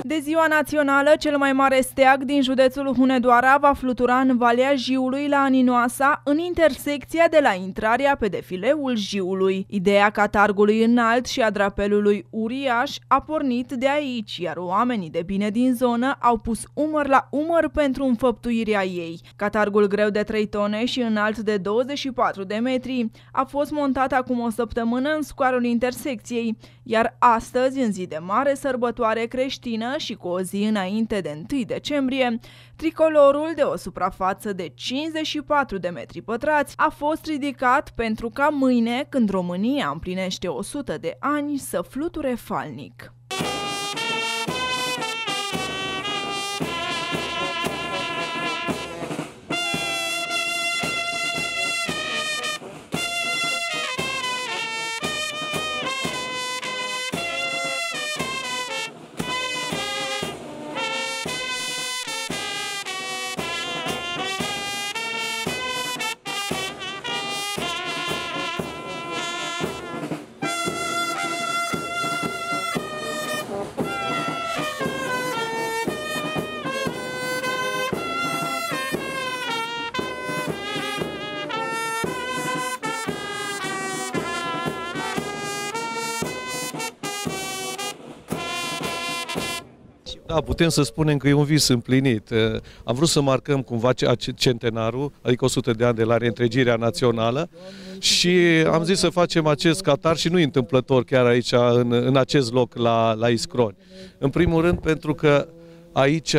De ziua națională, cel mai mare steag din județul Hunedoara va flutura în Valea Jiului la Aninoasa, în intersecția de la intrarea pe defileul Jiului. Ideea catargului înalt și a drapelului uriaș a pornit de aici, iar oamenii de bine din zonă au pus umăr la umăr pentru înfăptuirea ei. Catargul greu de 3 tone și înalt de 24 de metri a fost montat acum o săptămână în scoarul intersecției, iar astăzi, în zi de mare sărbătoare creștină și cu o zi înainte de 1 decembrie, tricolorul de o suprafață de 54 de metri pătrați a fost ridicat pentru ca mâine, când România împlinește 100 de ani, să fluture falnic. Da, putem să spunem că e un vis împlinit. Am vrut să marcăm cumva centenarul, adică 100 de ani de la reîntregirea națională, și am zis să facem acest catar și nu-i întâmplător chiar aici, în acest loc la Iscroni. În primul rând pentru că aici,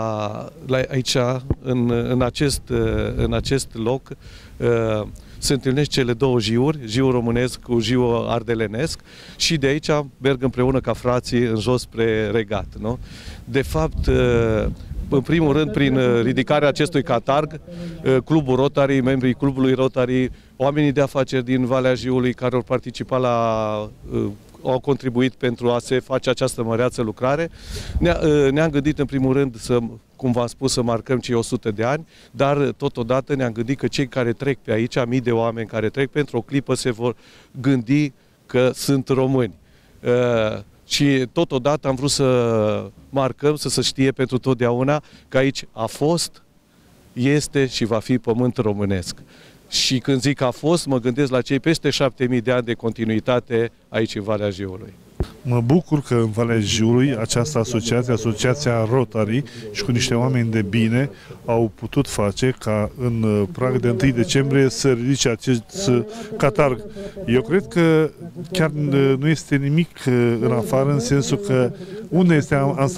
în acest loc, se întâlnesc cele două jiuri, jiul românesc cu jiul ardelenesc, și de aici merg împreună ca frații în jos spre regat. Nu? De fapt, în primul rând, prin ridicarea acestui catarg, Clubul Rotary, membrii Clubului Rotary, oamenii de afaceri din Valea Jiului care au participat au contribuit pentru a se face această măreață lucrare. Ne-am gândit în primul rând cum v-am spus, să marcăm cei 100 de ani, dar totodată ne-am gândit că cei care trec pe aici, mii de oameni care trec, pentru o clipă se vor gândi că sunt români. Și totodată am vrut să marcăm, să se știe pentru totdeauna că aici a fost, este și va fi pământ românesc. Și când zic a fost, mă gândesc la cei peste 7000 de ani de continuitate aici în Valea Jiului. Mă bucur că în Valea Jiului această asociație, Asociația Rotary, și cu niște oameni de bine au putut face ca în prag de 1 decembrie să ridice acest catarg. Eu cred că chiar nu este nimic în afară, în sensul că unde este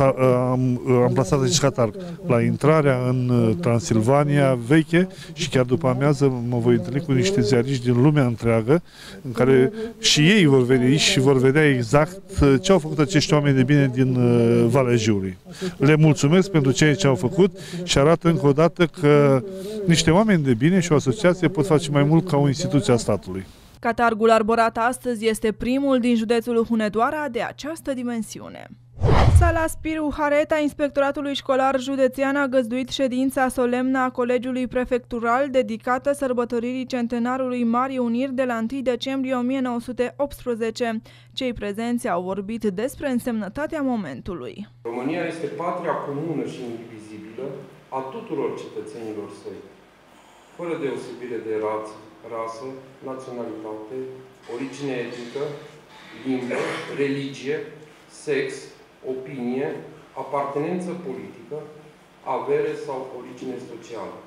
am plasat acest catarg? La intrarea în Transilvania veche, și chiar după amiază mă voi întâlni cu niște ziariști din lumea întreagă, în care și ei vor veni aici și vor vedea exact ce au făcut acești oameni de bine din Valea Jiului. Le mulțumesc pentru ceea ce au făcut și arată încă o dată că niște oameni de bine și o asociație pot face mai mult ca o instituție a statului. Catargul arborat astăzi este primul din județul Hunedoara de această dimensiune. Sala Spiru Hareta, Inspectoratului Școlar Județean, a găzduit ședința solemnă a Colegiului Prefectural dedicată sărbătoririi centenarului Marii Uniri de la 1 decembrie 1918. Cei prezenți au vorbit despre însemnătatea momentului. România este patria comună și indivizibilă a tuturor cetățenilor săi, fără deosebire de rasă, naționalitate, origine etnică, limbă, religie, sex, opinie, apartenență politică, avere sau origine socială.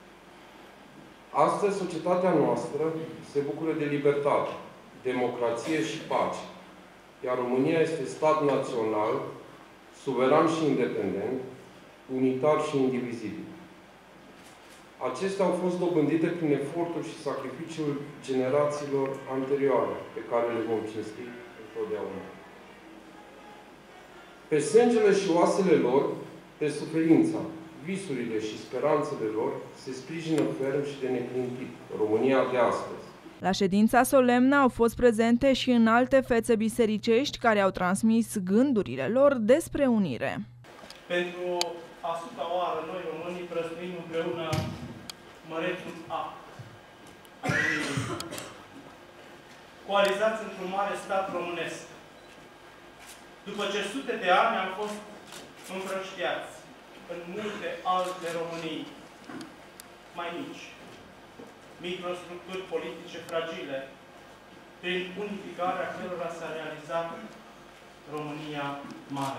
Astăzi, societatea noastră se bucură de libertate, democrație și pace, iar România este stat național, suveran și independent, unitar și indivizibil. Acestea au fost dobândite prin efortul și sacrificiul generațiilor anterioare, pe care le vom cinsti întotdeauna. Pe sângele și oasele lor, pe suferința, visurile și speranțele lor, se sprijină ferm și de neclintit România de astăzi. La ședința solemnă au fost prezente și înalte fețe bisericești care au transmis gândurile lor despre unire. Pentru a 100-a oară, noi românii prăznuim împreună mărețul act. Coalizați într-un mare stat românesc. După ce sute de ani am fost împrăștiați în multe alte Românii mai mici, microstructuri politice fragile, prin unificarea cărora s-a realizat România Mare.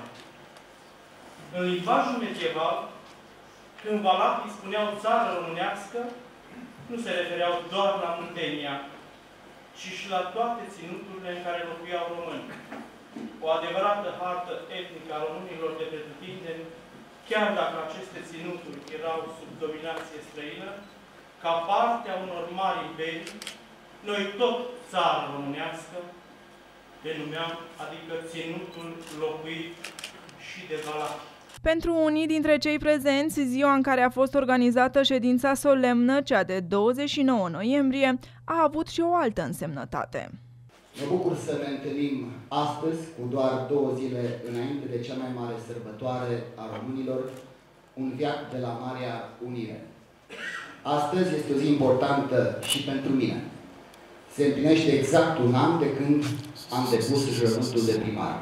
În limbajul medieval, când valahii spuneau țară românească, nu se refereau doar la Muntenia, ci și la toate ținuturile în care locuiau români. O adevărată hartă etnică a românilor de pretutindeni, chiar dacă aceste ținuturi erau sub dominație străină, ca parte a unor mari imperii, noi tot țară românească le numeam, adică ținutul locuit și de valahi. Pentru unii dintre cei prezenți, ziua în care a fost organizată ședința solemnă, cea de 29 noiembrie, a avut și o altă însemnătate. Mă bucur să ne întâlnim astăzi, cu doar 2 zile înainte de cea mai mare sărbătoare a românilor, un veac de la Marea Unire. Astăzi este o zi importantă și pentru mine. Se împlinește exact un an de când am depus jurământul de primar.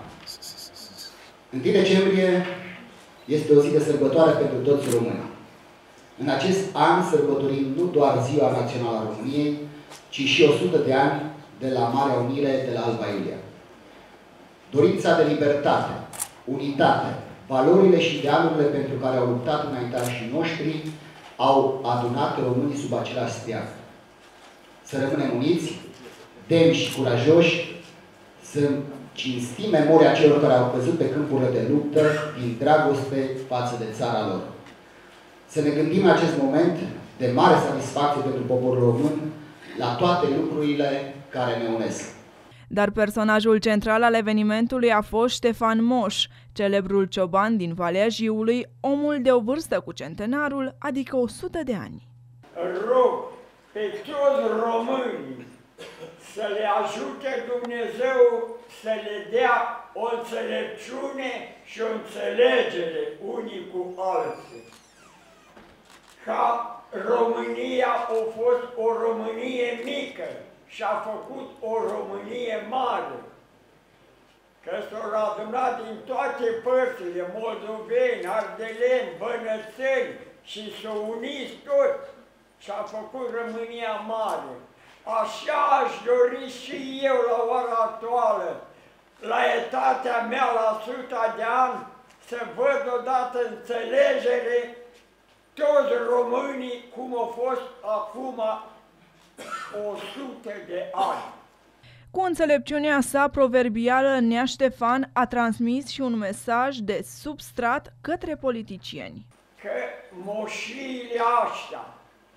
1 decembrie este o zi de sărbătoare pentru toți românii. În acest an sărbătorim nu doar Ziua Națională a României, ci și 100 de ani de la Marea Unire, de la Alba Iulia. Dorința de libertate, unitate, valorile și idealurile pentru care au luptat înaintașii noștri au adunat românii sub același steag. Să rămânem uniți, demni și curajoși, să cinstim memoria celor care au căzut pe câmpurile de luptă din dragoste față de țara lor. Să ne gândim în acest moment de mare satisfacție pentru poporul român la toate lucrurile care ne unesc. Dar personajul central al evenimentului a fost Ștefan Moș, celebrul cioban din Valea Jiului, omul de o vârstă cu centenarul, adică 100 de ani. Rog pe toți românii să le ajute Dumnezeu să le dea o înțelepciune și o înțelegere unii cu alții. Ca România a fost o Românie mică și a făcut o Românie mare. Că s-au adunat din toate părțile, moldoveni, ardeleni, bănățeni, și s-au unit tot și a făcut România mare. Așa aș dori și eu la ora actuală, la etatea mea, la 100 de ani, să văd odată înțelegere toți românii cum au fost acum 100 de ani. Cu înțelepciunea sa proverbială, Nea Ștefan a transmis și un mesaj de substrat către politicieni. Că moșiile astea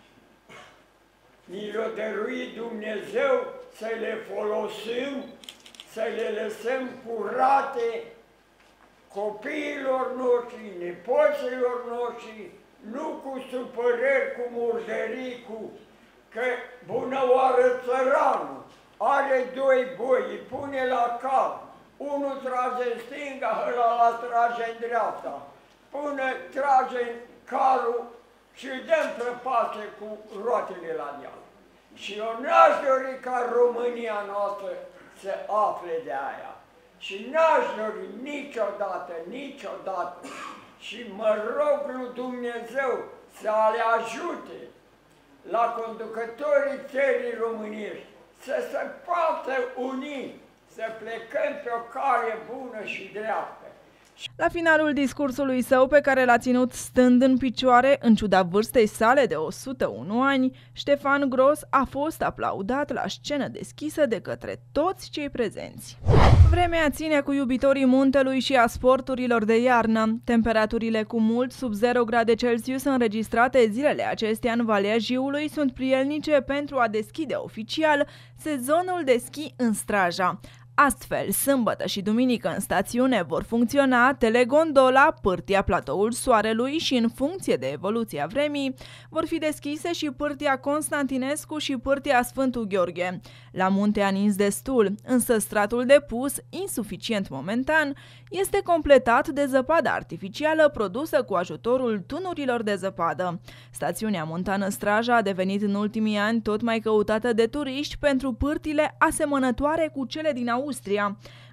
ni le-a dăruit Dumnezeu să le folosim, să le lăsăm curate copiilor noștri, nepoților noștri, nu cu supărări, cu murdării, că bună oară țăranul are 2 boi, îi pune la cap, unul trage în stânga, ăla trage în dreapta, până trage în carul și îi dăm prăpase cu roatele la deal. Și eu n-aș dori ca România noastră să afle de aia. Și n-aș dori niciodată. Și mă rog lui Dumnezeu să le ajute la conducătorii țării românești să se poată uni, să plecăm pe o cale bună și dreaptă. La finalul discursului său, pe care l-a ținut stând în picioare, în ciuda vârstei sale de 101 ani, Ștefan Gros a fost aplaudat la scenă deschisă de către toți cei prezenți. Vremea ține cu iubitorii muntelui și a sporturilor de iarnă. Temperaturile cu mult sub 0 grade Celsius înregistrate zilele acestea în Valea Jiului sunt prielnice pentru a deschide oficial sezonul de schi în Straja. Astfel, sâmbătă și duminică în stațiune vor funcționa telegondola, pârtia Platoul Soarelui și, în funcție de evoluția vremii, vor fi deschise și pârtia Constantinescu și pârtia Sfântul Gheorghe. La munte a nins destul, însă stratul de pus, insuficient momentan, este completat de zăpadă artificială produsă cu ajutorul tunurilor de zăpadă. Stațiunea montană Straja a devenit în ultimii ani tot mai căutată de turiști pentru pârtile asemănătoare cu cele din Austria.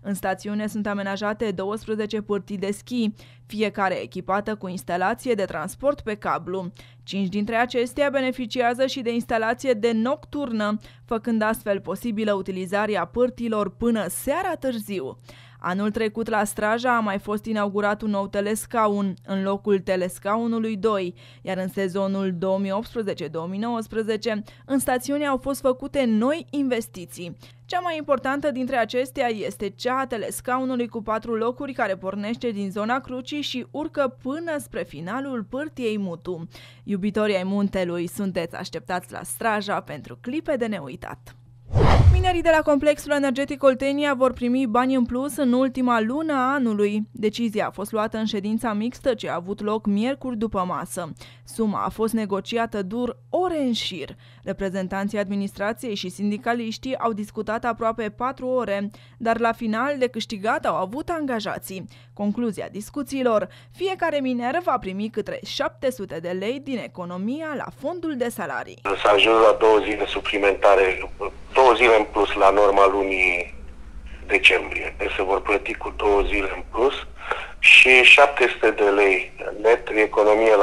În stațiune sunt amenajate 12 pârtii de schi, fiecare echipată cu instalație de transport pe cablu. 5 dintre acestea beneficiază și de instalație de nocturnă, făcând astfel posibilă utilizarea pârtilor până seara târziu. Anul trecut la Straja a mai fost inaugurat un nou telescaun, în locul telescaunului 2, iar în sezonul 2018-2019 în stațiune au fost făcute noi investiții. Cea mai importantă dintre acestea este cea a telescaunului cu 4 locuri care pornește din zona Crucii și urcă până spre finalul pârtiei Mutu. Iubitorii ai muntelui, sunteți așteptați la Straja pentru clipe de neuitat. Minerii de la complexul energetic Oltenia vor primi bani în plus în ultima lună a anului. Decizia a fost luată în ședința mixtă ce a avut loc miercuri după masă. Suma a fost negociată dur ore în șir. Reprezentanții administrației și sindicaliștii au discutat aproape 4 ore, dar la final de câștigat au avut angajații. Concluzia discuțiilor: fiecare miner va primi câte 700 de lei din economia la fondul de salarii. S-a ajuns la 2 zile suplimentare, 2 zile în plus la norma lunii decembrie. Deci se vor plăti cu 2 zile în plus și 700 de lei net în economia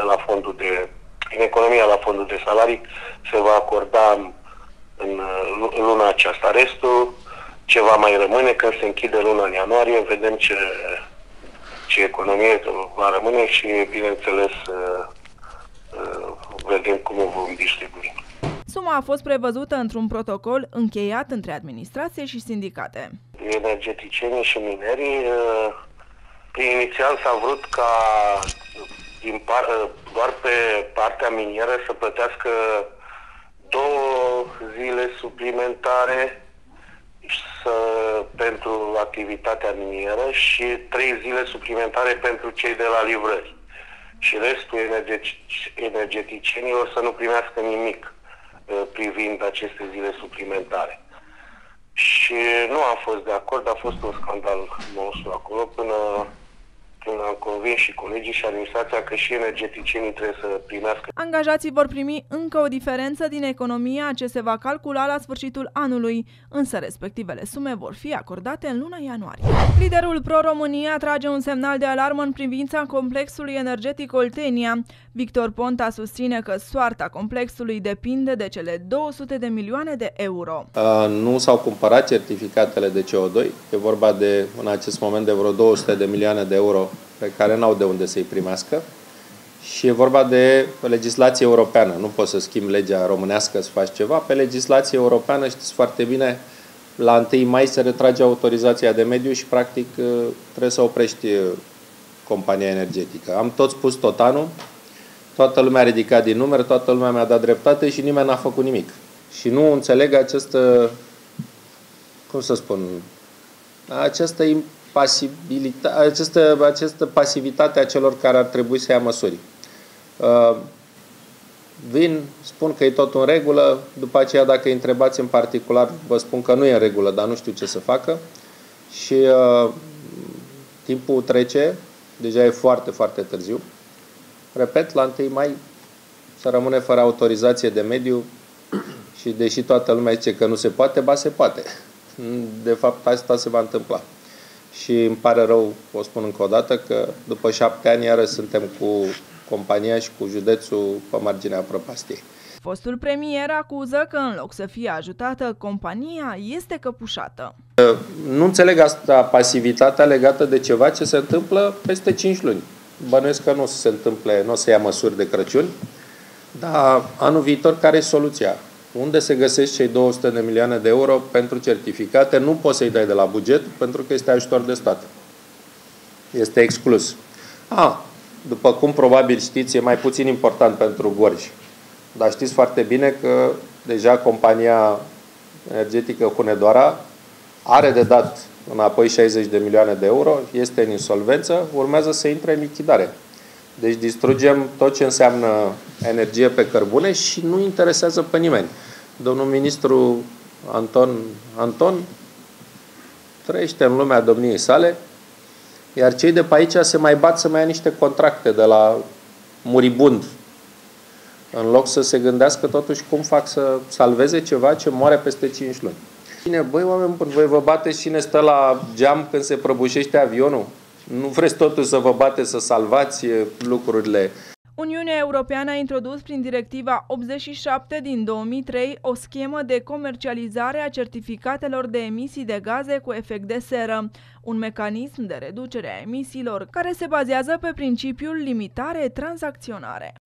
la fondul de salarii se va acorda în luna aceasta. Restul ce va mai rămâne când se închide luna în ianuarie, vedem ce economie va rămâne și, bineînțeles, vedem cum o vom distribui. Suma a fost prevăzută într-un protocol încheiat între administrație și sindicate. Energeticienii și minerii, inițial s-a vrut ca doar pe partea minieră să plătească 2 zile suplimentare pentru activitatea minieră și 3 zile suplimentare pentru cei de la livrări. Și restul energeticienilor să nu primească nimic privind aceste zile suplimentare. Și nu am fost de acord, a fost un scandal monstru acolo până am convins și colegii și administrația că și energeticienii trebuie să primească. Angajații vor primi încă o diferență din economia ce se va calcula la sfârșitul anului, însă respectivele sume vor fi acordate în luna ianuarie. Liderul Pro-România trage un semnal de alarmă în privința complexului energetic Oltenia. Victor Ponta susține că soarta complexului depinde de cele 200 de milioane de euro. Nu s-au cumpărat certificatele de CO2, e vorba de, în acest moment, de vreo 200 de milioane de euro pe care n-au de unde să-i primească și e vorba de legislație europeană. Nu poți să schimbi legea românească să faci ceva. Pe legislație europeană, știți foarte bine, la 1 mai se retrage autorizația de mediu și practic trebuie să oprești compania energetică. Am tot spus tot anul, toată lumea a ridicat din număr, toată lumea mi-a dat dreptate și nimeni n-a făcut nimic. Și nu înțeleg această, cum să spun, această pasivitate a celor care ar trebui să ia măsuri. Vin, spun că e tot în regulă, după aceea dacă îi întrebați în particular, vă spun că nu e în regulă, dar nu știu ce să facă. Și timpul trece, deja e foarte, foarte târziu. Repet, la 1 mai să rămâne fără autorizație de mediu și deși toată lumea zice că nu se poate, ba se poate. De fapt, asta se va întâmpla. Și îmi pare rău, o spun încă o dată, că după 7 ani iară suntem cu compania și cu județul pe marginea prăpastiei. Fostul premier acuză că în loc să fie ajutată, compania este căpușată. Nu înțeleg asta, pasivitatea legată de ceva ce se întâmplă peste 5 luni. Bănuiesc că nu o să se întâmple, nu o să ia măsuri de Crăciun, dar anul viitor care e soluția? Unde se găsesc cei 200 de milioane de euro pentru certificate? Nu poți să-i dai de la buget pentru că este ajutor de stat. Este exclus. După cum probabil știți, e mai puțin important pentru Gorj. Dar știți foarte bine că deja compania energetică Hunedoara are de dat înapoi 60 de milioane de euro, este în insolvență, urmează să intre în lichidare. Deci distrugem tot ce înseamnă energie pe cărbune și nu interesează pe nimeni. Domnul ministru Anton trăiește în lumea domniei sale, iar cei de pe aici se mai bat să mai ia niște contracte de la muribund, în loc să se gândească totuși cum fac să salveze ceva ce moare peste 5 luni. Bine, băi, oameni buni, voi vă bateți cine stă la geam când se prăbușește avionul? Nu vreți totuși să vă bateți să salvați lucrurile? Uniunea Europeană a introdus prin Directiva 87 din 2003 o schemă de comercializare a certificatelor de emisii de gaze cu efect de seră, un mecanism de reducere a emisiilor care se bazează pe principiul limitare-tranzacționare.